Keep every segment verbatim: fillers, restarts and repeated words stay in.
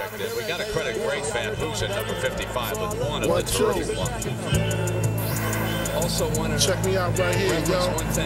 We got to credit great fan who's at number fifty-five with one of the thirty-one. Also wanted check me out right here, yo.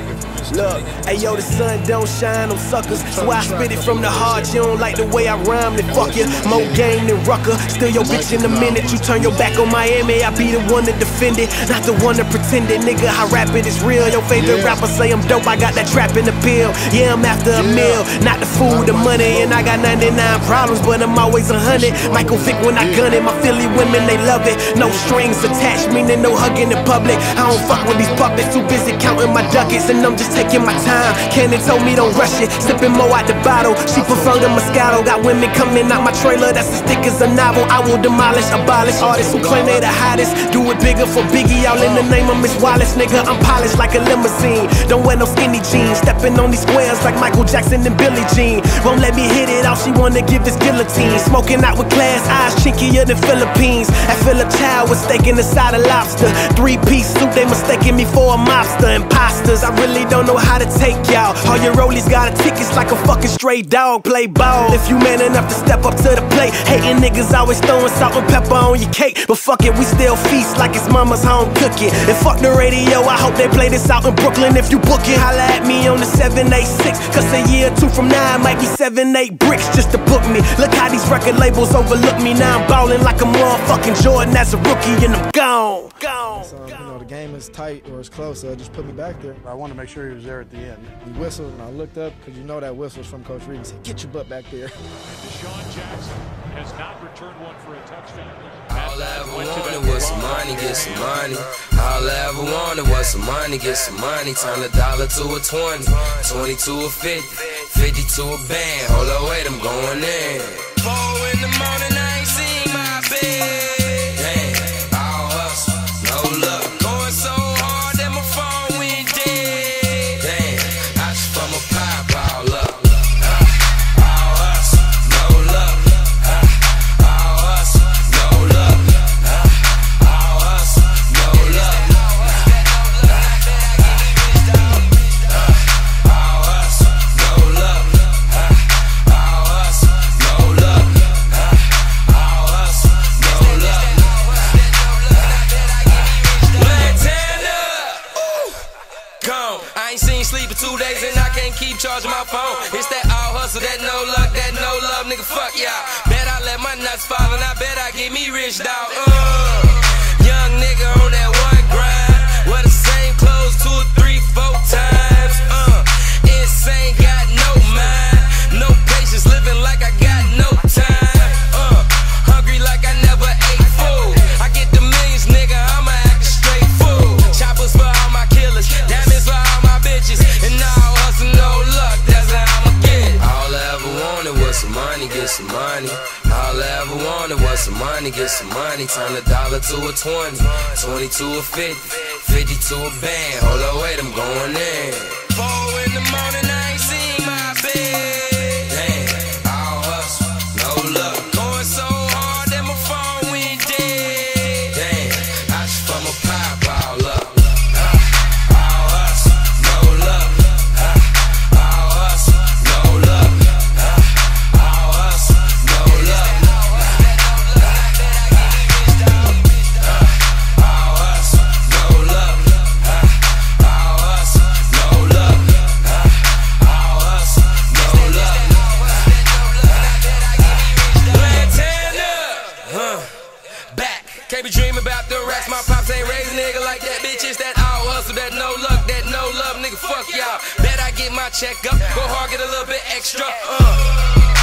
Look, hey yo, the sun don't shine on suckers, so I spit it from the heart. You don't like the way I rhyme, then fuck you. More game than Rucker. Still your bitch in a minute. You turn your back on Miami, I be the one to defend it, not the one to pretend it. Nigga, how rap it is real. Your favorite yeah. rapper say I'm dope, I got that trap in the pill. Yeah, I'm after a yeah. meal, not the food, the money. And I got ninety-nine problems, but I'm always a hundred. Michael Vick when I gun it, my Philly women, they love it. No strings attached, meaning no hugging in public. I don't fuck with these puppets, too busy counting my ducats, and I'm just taking my time. Cannon told me don't rush it, sipping more out the bottle. She prefer the Moscato. Got women coming out my trailer, that's as thick as a novel. I will demolish, abolish artists who claim they the hottest. Do it bigger for Biggie, all in the name of Miss Wallace. Nigga, I'm polished like a limousine. Don't wear no skinny jeans, stepping on these squares like Michael Jackson and Billie Jean. Won't let me hit it, all she wanna give is guillotine. Smoking out with glass eyes, chinkier than Philippines. That Philip Child was steaking inside a lobster. Three-piece suit, they mistaken me for a mobster. Imposters, I really don't know how to take y'all. All your rollies got a tickets like a fucking stray dog. Play ball if you man enough to step up to the plate. Hating niggas always throwing salt and pepper on your cake, but fuck it, we still feast like it's mama's home cooking. And fuck the radio, I hope they play this out in Brooklyn. If you book it, holla at me on the seven eight six, cause a year or two from now it might be seven eight bricks just to book me. Look how these record labels overlook me. Now I'm ballin' like a motherfucking Jordan as a rookie, and I'm gone. Gone. So, you know, the game is tight or it's close, so just put me back there. I wanted to make sure he was there at the end. He whistled and I looked up, because you know that whistle's from Coach Reed. He said, get your butt back there. DeSean Jackson has not returned one for a touchdown. All I ever wanted was some money, get some money. All I ever wanted was some money, get some money. Turn a dollar to a twenty, twenty to a fifty, fifty to a band. Hold on, wait, I'm going in. Four in the morning, I ain't seen my bed. Damn, all hustle, no luck. Going so hard that my phone went dead. Damn, I just from a pop all up. All hustle, no luck. All hustle, no luck. All hustle, no luck. All hustle, no luck. All hustle, no luck. All hustle, no luck. Montana, ooh, gone. I ain't seen sleep for two days and I can't keep charging my phone. It's that all hustle, that no luck, that no love, nigga, fuck y'all. Bet I let my nuts fall and I bet I get me rich, dog. Uh, young nigga on that one grind, wear the same clothes two or three, four times. Uh, insane, got no mind, no patience, living like I got no time. Uh, hungry like I never ate food. I get the millions, nigga, I'ma act a straight fool. Choppers for all my killers, diamonds for all my bitches, and all hustle, no luck, that's how I'ma get it. All I ever wanted was some money, get some money. All I ever wanted was some money, get some money. Turn a dollar to a twenty, twenty to a fifty, fifty to a band. Hold on, wait, I'm going in. Four in the morning, I ain't seen my bed. Damn, all hustle, no luck. Going so hard that my phone went dead. Damn, I just from a pop all up. All hustle, no luck. All hustle, no luck. All hustle, no luck. All hustle, no luck. All hustle, no luck. All hustle, no luck. Montana, huh? Back. Can't be dreaming about the racks. My pops ain't raised a nigga like that. Bitch, it's that all hustle, that no luck, that no love, nigga. Fuck y'all. Bet I get my check up. Go hard, get a little bit extra. Uh.